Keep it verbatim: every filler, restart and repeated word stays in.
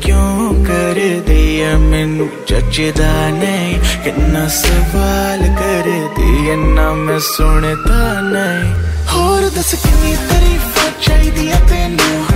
क्यों कर दिया मैनू जचदा नहीं, कितना सवाल कर दिया ना मैं सुनता नहीं। होर दस कितनी तारीफां चाहिदियां तैनू,